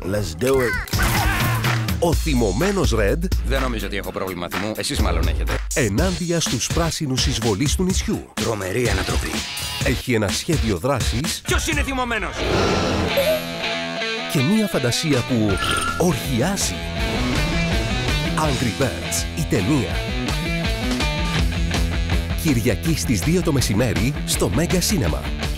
Let's do it. Ο θυμωμένος Red Δεν νομίζω ότι έχω πρόβλημα θυμού. Εσείς μάλλον έχετε. ενάντια στους πράσινους εισβολείς του νησιού. Τρομερή ανατροπή. Έχει ένα σχέδιο δράσης Ποιος είναι θυμωμένος? και μία φαντασία που οργιάζει. Angry Birds, η ταινία. Κυριακή στις 2 το μεσημέρι στο Mega Cinema.